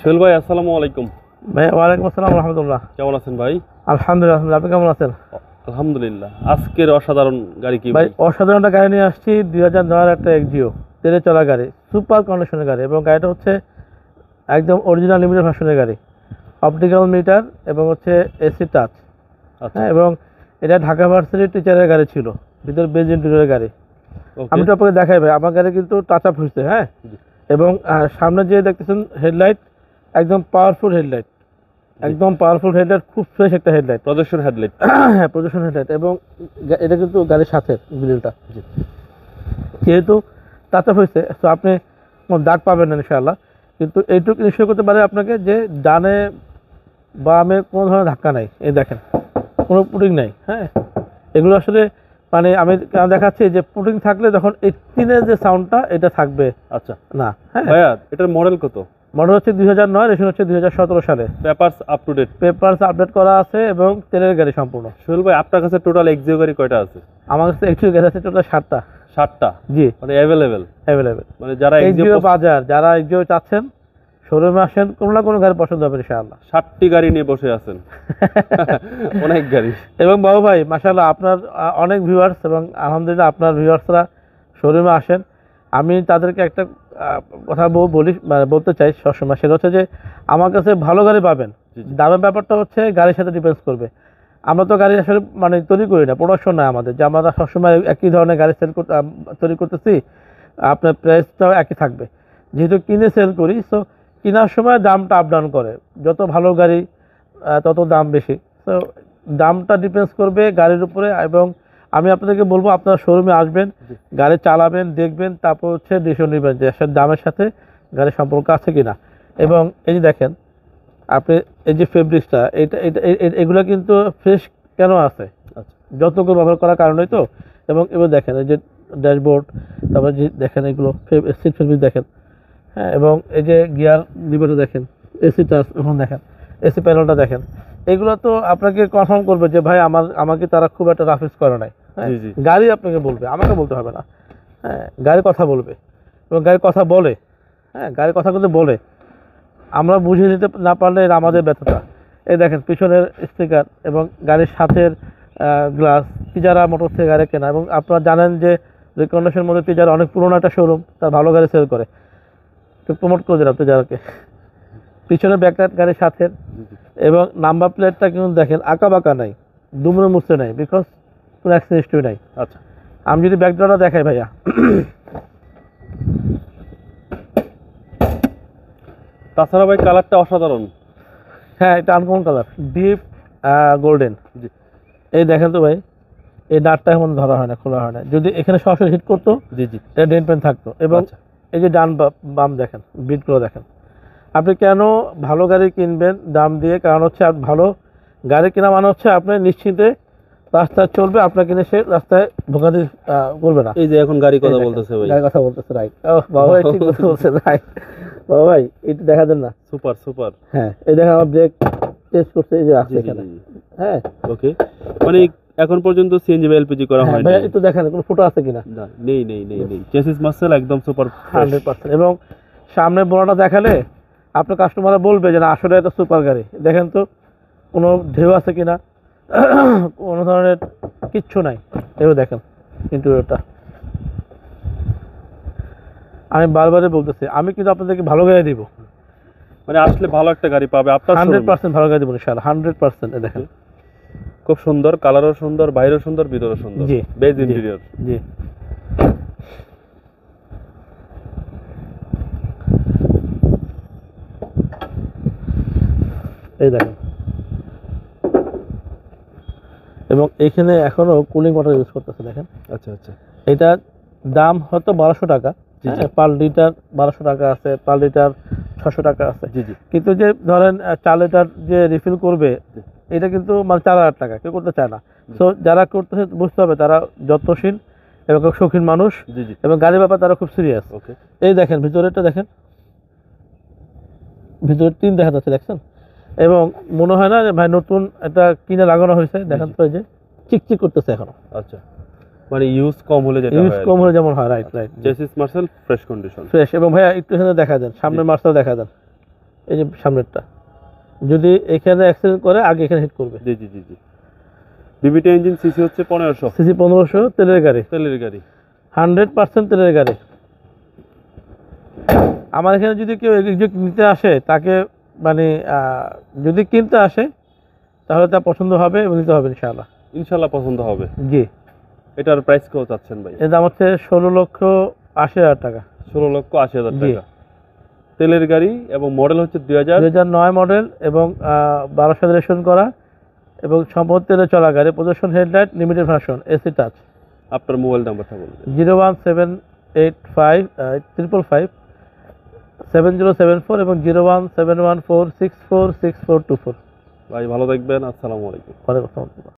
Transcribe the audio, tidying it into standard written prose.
সোহেল ভাই, আসসালামু আলাইকুম। ভাই ওয়ালাইকুম আসসালাম রহমতুল্লাহ। কেমন আছেন ভাই? আলহামদুলিল্লাহ, আপনি কেমন আছেন? আলহামদুলিল্লাহ। আজকের অসাধারণ গাড়ি কি ভাই ভাই? অসাধারণ একটা গাড়ি নিয়ে আসছি, 2009 একটা এক্সিও তেলে চলা গাড়ি, সুপার কন্ডিশনের গাড়ি। এবং গাড়িটা হচ্ছে একদম অরিজিনাল লিমিটেড ভার্সনের গাড়ি, অপটিক্যাল মিটার এবং হচ্ছে এসি টাচ। আচ্ছা, হ্যাঁ, এবং এটা ঢাকা ভার্সিটির টিচারের গাড়ি ছিল, ভিতরে বেজ ইন্টেরিয়রের গাড়ি। ওকে। আমি তো আপনাকে দেখাই ভাই, আমার গাড়ি কিন্তু টাচ আপ হয়েছে। হ্যাঁ, জি। এবং সামনে যে দেখতেছেন হেডলাইট, একদম পাওয়ারফুল হেডলাইট, একদম পাওয়ারফুল হেডলাইট, খুব ফ্রেশ একটা হেডলাইট, প্রজেকশন হেডলাইট। হ্যাঁ প্রদর্শন হেডলাইট। এবং এটা কিন্তু গাড়ির সাথে গ্রিলটা, জি। যেহেতু টাচ আপ হয়েছে, তো আপনি কোনো দাগ পাবেন না ইনশাআল্লাহ। কিন্তু এইটুকু নিশ্চয় করতে পারে আপনাকে যে ডানে বামে কোনো ধরনের ধাক্কা নাই। এই দেখেন, কোনো পুটিং নাই। হ্যাঁ, এগুলো আসলে মানে আমি দেখাচ্ছি যে পুটিং থাকলে যখন এই তিনের যে সাউন্ডটা এটা থাকবে। আচ্ছা না, হ্যাঁ ভাইয়া, এটার মডেল কত? মডেল হচ্ছে 2009, রেশন হচ্ছে 2017 সালে। Papers up to date? Papers update করা আছে এবং তেলের গাড়ি সম্পূর্ণ। সোহেল ভাই, আপনার কাছে টোটাল এক্সিও গাড়ি কয়টা আছে? আমার কাছে একটু গাড়ি আছে টোটাল 7টা। 7টা? জি, মানে অ্যাভেলেবেল? অ্যাভেলেবেল। মানে যারা এক্সিও বাজার, যারা এক্সিও চাচ্ছেন শোরুমে আসেন, কোনো না কোনো গাড়ি পছন্দ হবে ইনশাআল্লাহ। 7টি গাড়ি নিয়ে বসে আছেন। অনেক গাড়ি। এবং বাবু ভাই মাশাআল্লাহ, আপনার অনেক ভিউয়ার্স, এবং আলহামদুলিল্লাহ আপনার ভিউয়ার্সরা শোরুমে আসেন। আমি তাদেরকে একটা কথা বলতে চাই সবসময়, সেটা হচ্ছে যে আমার কাছে ভালো গাড়ি পাবেন। দামের ব্যাপারটা হচ্ছে গাড়ির সাথে ডিপেন্ড করবে। আমরা তো গাড়ি আসলে মানে তৈরি করি না, প্রোডাকশন নয় আমাদের, যে আমরা সবসময় একই ধরনের গাড়ি তৈরি করতেছি, আপনার প্রাইসটাও একই থাকবে। যেহেতু কিনে সেল করি, সো কেনার সময় দামটা আপ ডাউন করে, যত ভালো গাড়ি তত দাম বেশি। তো দামটা ডিপেন্ডস করবে গাড়ির উপরে। এবং আমি আপনাদেরকে বলবো, আপনারা শোরুমে আসবেন, গাড়ি চালাবেন, দেখবেন, তারপর হচ্ছে ডিসিশন নেবেন যে আসলে দামের সাথে গাড়ির সম্পর্ক আছে কিনা। এবং এই যে দেখেন আপনি, এই যে ফেব্রিক্সটা, এটা এটা এগুলো কিন্তু ফ্রেশ কেন আছে? আচ্ছা, যত্ন করে ব্যবহার করার কারণেই তো। এবং এবার দেখেন এই যে ড্যাশবোর্ড, তারপর যে দেখেন এগুলো সিট ফেব্রিক দেখেন। হ্যাঁ, এবং এই যে গিয়ার লিভারটা দেখেন, এসি টাচ, এখন দেখেন এসি প্যানেলটা দেখেন। এগুলো তো আপনাকে কনফার্ম করবে যে ভাই আমাকে তারা খুব একটা রাফ ইউজ করে নাই। হ্যাঁ, গাড়ি আপনাকে বলবে, আমাকে বলতে হবে না। হ্যাঁ, গাড়ি কথা বলবে এবং গাড়ি কথা বলে। হ্যাঁ, গাড়ি কথা কিন্তু বলে, আমরা বুঝিয়ে নিতে না পারলে এটা আমাদের ব্যর্থতা। এই দেখেন পিছনের স্টিকার এবং গাড়ির সাথের গ্লাস। তিজারা মোটর থেকে গাড়ি কেনা, এবং আপনারা জানেন যে রিকন্ডিশনের মধ্যে তিজারা অনেক পুরোনো একটা শোরুম, তার ভালো গাড়ি সেল করে, তো প্রমোট করে দিলাম তিজারাকে। পিছনে ব্যাকলাইট গাড়ির সাথে, এবং নাম্বার প্লেটটা কিন্তু দেখেন আঁকা বাঁকা নাই, দুমড়ে মুছতে নাই, বিকজ কোনো অ্যাক্সিডেন্ট হিস্ট্রি নাই। আচ্ছা, আমি যদি ব্যাকড্রপটা দেখাই ভাইয়া, তাছাড়া ভাই কালারটা অসাধারণ। হ্যাঁ এটা আনকমন কালার, ডিপ গোল্ডেন। জি। এই দেখেন তো ভাই, এই নাটটা এখন ধরা হয় না, খোলা হয় না। যদি এখানে সরাসরি হিট করতো, জি জি, এটা ডেন্ট পেন থাকতো। এবং আচ্ছা। এই যে ডান বাম দেখেন, বিটগুলো দেখেন। আপনি কেন ভালো গাড়ি কিনবেন দাম দিয়ে? কারণ হচ্ছে ভালো গাড়ি কেনা মানে হচ্ছে আপনি নিশ্চিন্তে রাস্তায় চলবে, আপনাকে কিনে সে রাস্তায় ভোগান্তি করবে না। এই যে এখন গাড়ি কথা বলতেছে ভাই, গাড়ি কথা বলতেছে, রাইট। ও বাবা ভাই ঠিক কথা বলছে, রাইট। বাবা ভাই এটা দেখা দেন না? Super super. হ্যাঁ, এই দেখেন আমার ব্রেক টেস্ট করতে, এই যে আছে এখানে। হ্যাঁ, ওকে। মানে এখন পর্যন্ত সিএনজি বা এলপিজি করা হয়নি। ভাই একটু দেখেন কোনো ফুটো আছে কিনা। না, নেই নেই নেই নেই। চেসিস মাসেল একদম সুপার 100%। এবং সামনে বড়টা দেখালে আপনার কাস্টমাররা বলবে যে না আসলে এটা সুপার গাড়ি। দেখেন তো কোনো ঢেউ আছে কিনা, কোনো ধরনের কিচ্ছু নাই। এবার দেখেন ইন্টেরিয়রটা, আমি বারবারই বলতেছি, আমি কিন্তু আপনাদেরকে ভালো গাড়ি দিব। মানে আসলে ভালো একটা গাড়ি পাবে আপনার, 100% ভালো গাড়ি দিব ইনশাআল্লাহ, 100%। দেখেন খুব সুন্দর, কালারও সুন্দর, বাইরেও সুন্দর, ভিতরেও সুন্দর। জি, বেজ ইন্টেরিয়র। জি। এই দেখেন, এবং এখানে এখনো কুলিং ওয়াটার ইউজ করতেছে দেখেন। আচ্ছা আচ্ছা। এটা দাম হয়তো 1200 টাকা, পার লিটার 1200 টাকা আছে, পার লিটার 600 টাকা আছে। জি জি। কিন্তু যে ধরেন 4 লিটার যে রিফিল করবে, এটা কিন্তু মানে 4000 টাকা, কেউ করতে চায় না। সো যারা করতেছে বুঝতে হবে তারা যত্নশীল এবং শৌখিন মানুষ, এবং গাড়ির ব্যাপার তারা খুব সিরিয়াস। এই দেখেন ভিতরেরটা দেখেন, ভিতরে টিন দেখা যাচ্ছে, দেখছেন? এবং মনে হয় না যে ভাই নতুন এটা কিনে লাগানো হয়েছে। দেখেন তো এই যে চিকচিক করতেছে এখনো। আচ্ছা, মানে ইউজ কম হলে যেটা হয়, ইউজ কম হলে যেমন হয়, রাইট রাইট। চেসিস মার্সেল ফ্রেশ কন্ডিশন, ফ্রেশ। এবং ভাইয়া একটু এখানে দেখা দেন, সামনের মার্সেল দেখা দেন। এই যে সামনেরটা, যদি এখানে অ্যাক্সিডেন্ট করে আগে এখানে হিট করবে। জি জি জি জি। বিবিটি ইঞ্জিন সিসি হচ্ছে 1500। সিসি 1500, তেলের গাড়ি, তেলের গাড়ি 100% তেলের গাড়ি। আমার এখানে যদি কেউ এক্সিট নিতে আসে, তাকে মানে যদি কিনতে আসে তাহলে তার পছন্দ হবে এবং নিতে হবে ইনশাআল্লাহ। ইনশাআল্লাহ পছন্দ হবে। জি। এটার প্রাইস কত চাচ্ছেন ভাই? এর দাম হচ্ছে 16,80,000 টাকা। 16,80,000 জি। টাকা। তেলের গাড়ি এবং মডেল হচ্ছে 2009 মডেল এবং 12 সালে রেজিস্ট্রেশন করা এবং সম্পূর্ণ তেলে চলা গাড়ি, প্রদর্শন হেডলাইট, লিমিটেড ভার্সন, এসি টাচ। আপনার মোবাইল নাম্বারটা বলুন। 01785 7074 এবং 01714646424। ভাই ভালো থাকবেন। আসসালামু আলাইকুম। ওয়ালাইকুম আসসালাম।